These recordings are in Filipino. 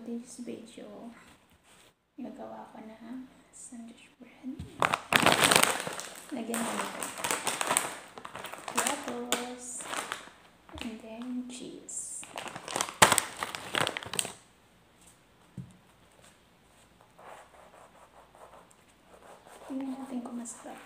today's video, nagawa ko na sandwich bread. Lagyan mo nito lettuce and then cheese. Tingnan natin kung masarap.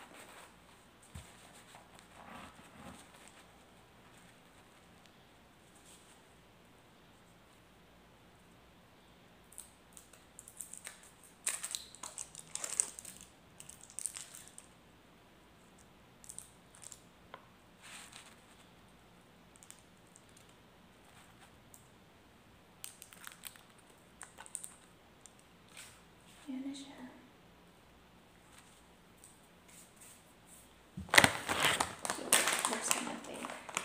Yan na siya. So, buksan natin.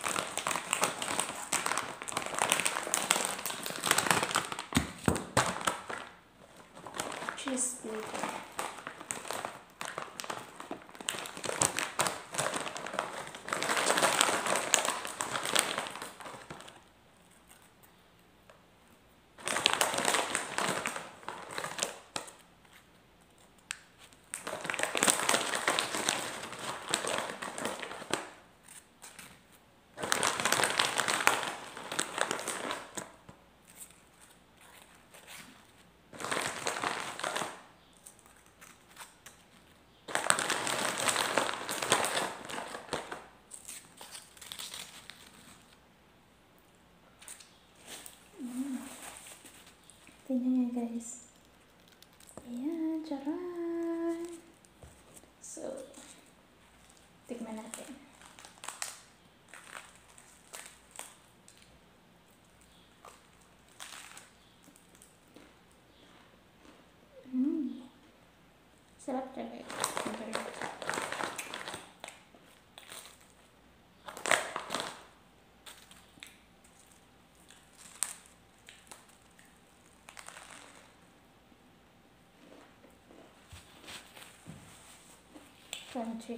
Cheese splitter. Tingnan nga guys. Ayan, charan! So, tikman natin. Sarap talaga. Crunchy.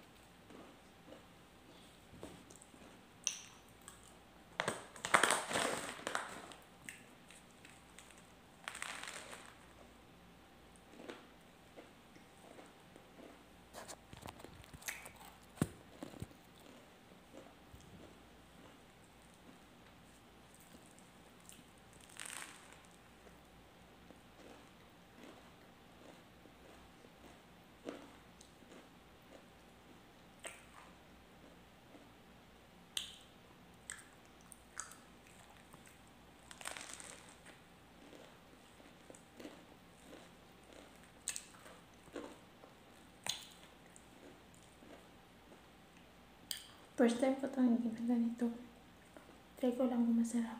First time ko itong ganito. Try ko lang kung masarap.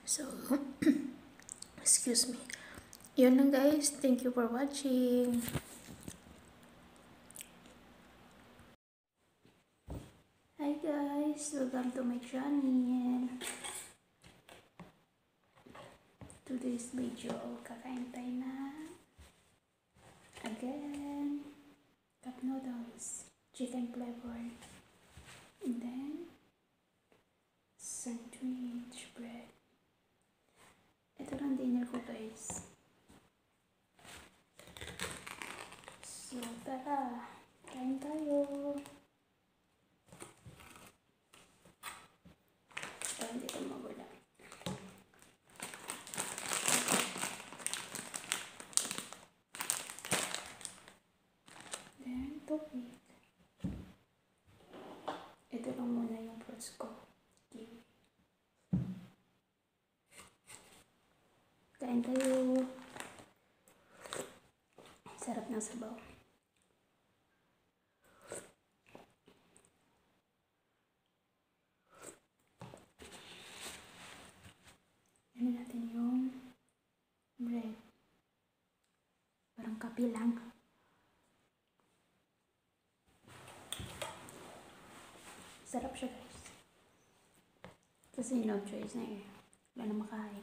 So, excuse me. Yun lang guys. Thank you for watching. Hi guys! Welcome to my channel. Today's video, kakain tayo na again cup noodles, chicken flavor, and then sandwich bread. Ito lang dinner ko guys. So tara, kain tayo. Para hindi ito mawala. Then tubig. Ito lang muna yung fruits ko. Kiwi. Kain tayo. Sarap ng sabaw. Ano natin yung bread. Parang kape lang. Sarap siya guys. Kasi no choice na eh. Wala na makain.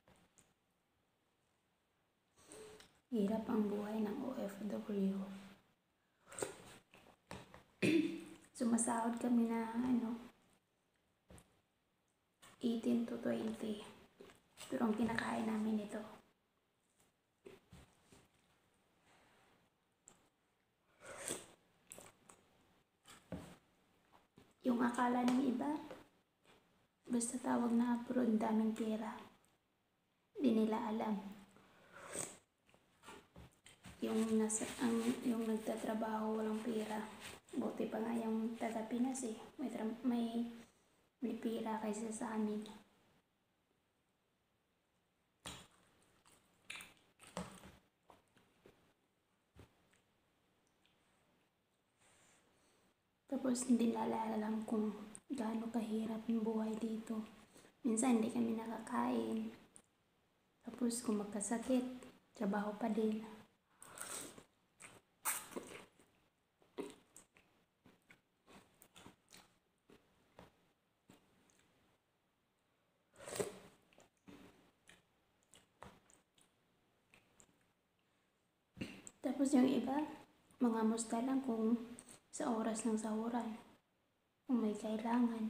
Hirap ang buhay ng OFW. Sumasahod kami na 18 to 20. Pero ang kinakain namin ito. Yung akala ng iba, basta tawag na abroad, daming pera. Di nila alam. Yung nagtatrabaho walang pera. Buti pa nga yung taga Pinas eh. May pera kaysa sa amin. Tapos hindi naalala lang kung gaano kahirap yung buhay dito. Minsan hindi kami nakakain. Tapos kung magkasakit, trabaho pa din. Tapos yung iba, mga musta lang kung sa oras ng sahuran. Kung may kailangan.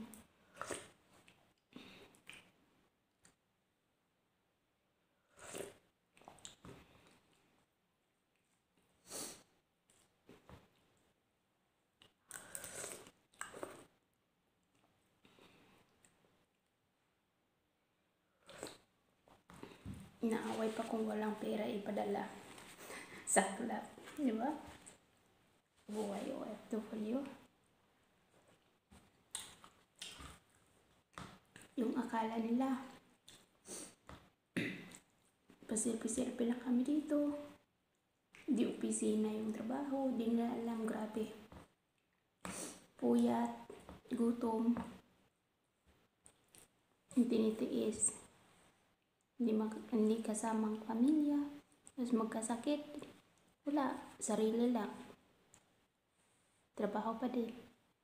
Inaaway pa kung walang pera ipadala. Saklap, di ba? Buhay OFW. Yung akala nila, pasilpi-silpi lang kami dito. Di opisina yung trabaho, di nila alam, grabe. Puyat, gutom, tinitiis. Hindi kasamang pamilya, tapos magkasakit. Wala, sarili lang. Trabaho pa din.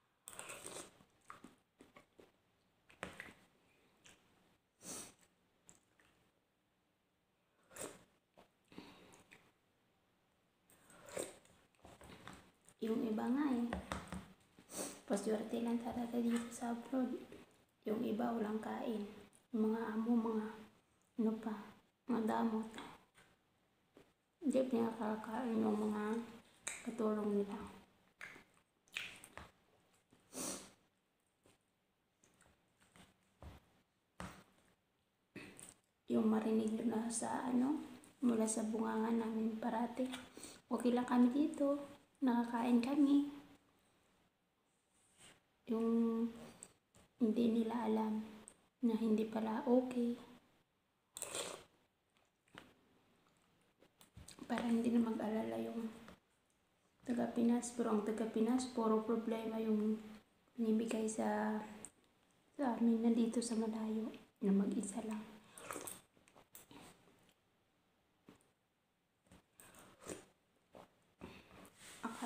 Yung iba nga eh, paswerte lang talaga dito sa abroad. Yung iba walang kain. Yung mga amo, mga damot. Hindi pinakakain yung mga katulong nila. Yung marinig na sa mula sa bungangan namin parati. Okay lang kami dito. Nakakain kami. Yung hindi nila alam na hindi pala okay. Para hindi na mag-alala yung taga Pinas. Pero ang taga Pinas, puro problema yung binibigay sa amin na dito sa malayo na mag-isa lang.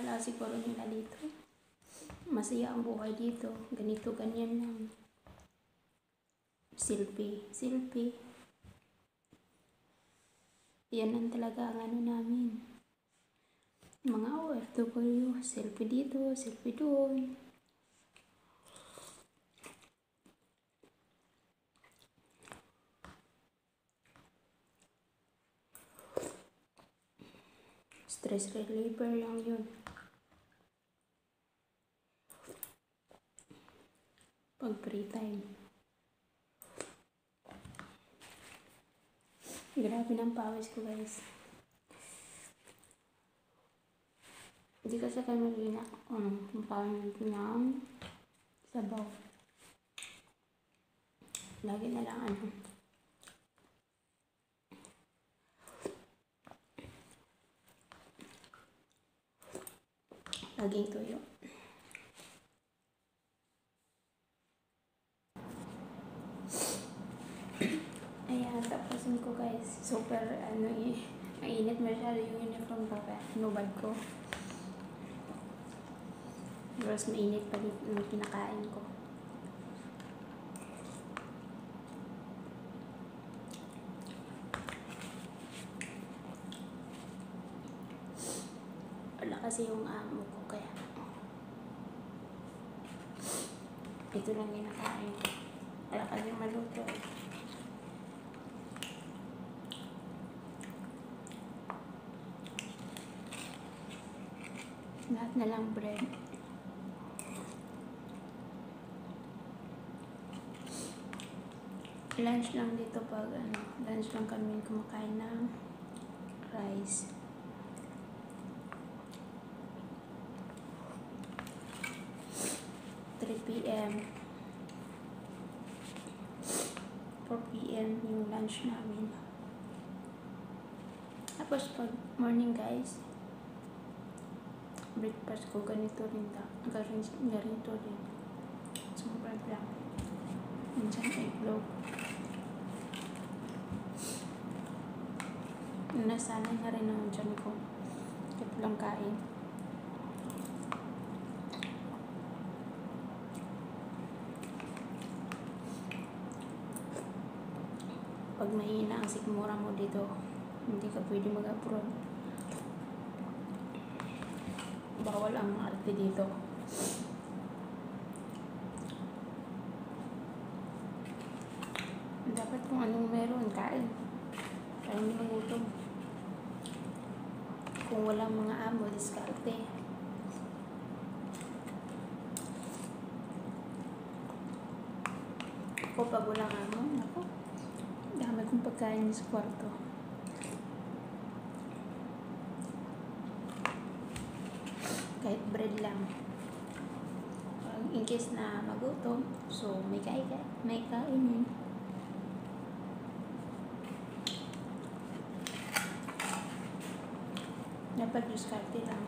akala siguro nila dito masaya ang buhay dito, ganito, ganyan lang. Selfie. Yan lang talaga ang ano namin. Mga OFW, selfie dito, selfie doon. Stress reliever lang yun. Pag free time. Grabe ng pawis ko, guys. Hindi kasi kami rinak paano ng sabaw. Lagi na lang laging tuyo. Ayan, tapusin ko, guys. Super mainit masyado yung uniform ko kaya nubad ko. Mas mainit pa dito yung kinakain ko. Wala kasi yung amo ko kaya ito lang kinakain ko. Wala kasi maluto. Lahat na lang bread. Lunch lang dito pag lunch lang kami kumakain ng rice. 3 PM 4 PM yung lunch namin. Tapos pag morning, guys, breakfast ko ganito rin ganito rin. Super lang. Minsan itlog. Nasanay na rin ang dyan ko. Ito lang kain. Pag mahina ang sikmura mo dito, hindi ka pwede mag-abroad. Bawal ang arte dito. Dapat kung anong meron, kain. Kaya hindi magutom. Kung walang mga amo, diskarte. Ako pag walang amo, ako, dami kong pagkain sa kwarto. Kahit bread lang. In case na magutom, so may kainin. Dapat diskarte lang.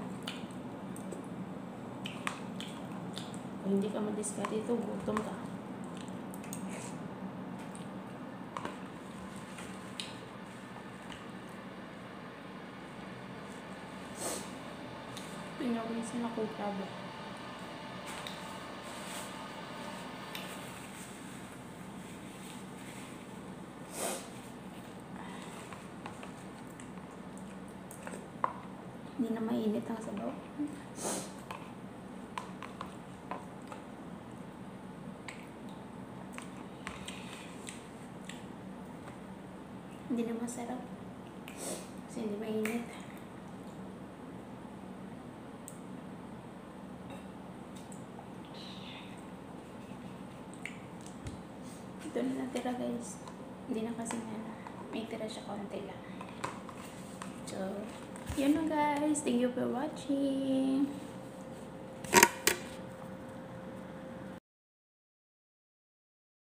Kung hindi ka madiskarte ito, gutom ka. Pinawisan ako grabe. Hindi na mainit ang sabaw. Hindi na masarap. Kasi hindi mainit. Ito na natira, guys. Hindi na kasi may tira siya konti lang. So, yun na, guys. Thank you for watching.